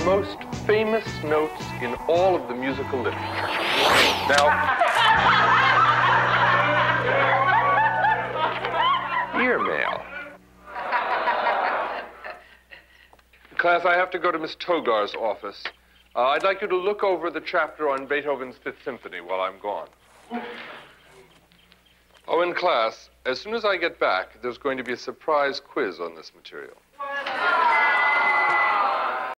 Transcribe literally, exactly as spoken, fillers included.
most famous notes in all of the musical literature. Now, ear mail. Class, I have to go to Miss Togar's office. Uh, I'd like you to look over the chapter on Beethoven's Fifth Symphony while I'm gone. Oh, in class, as soon as I get back, there's going to be a surprise quiz on this material.